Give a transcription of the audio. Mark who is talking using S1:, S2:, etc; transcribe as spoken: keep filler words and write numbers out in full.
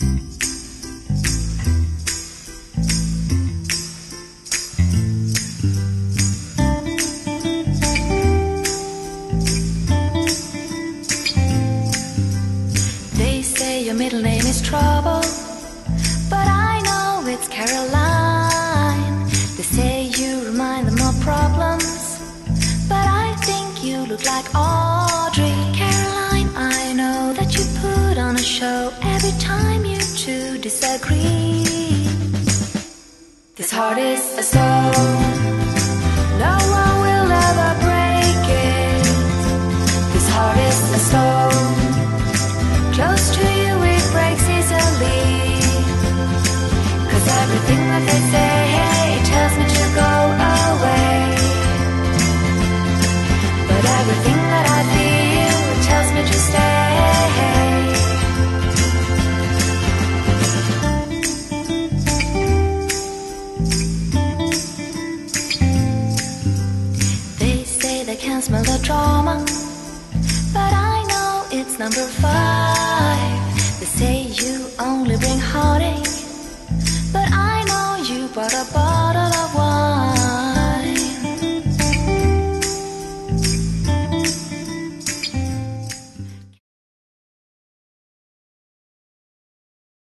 S1: They say your middle name is Trouble, but I know it's Caroline. They say you remind them of problems, but I think you look like Audrey. Caroline, I know that you put on a show every time you two disagree. This heart is a stone, no one will ever break it. This heart is a stone, close to you it breaks easily. Cause everything that they say, hey, it tells me to go away. But everything that I feel, it tells me to stay. They say they can't smell the drama, but I know it's number five.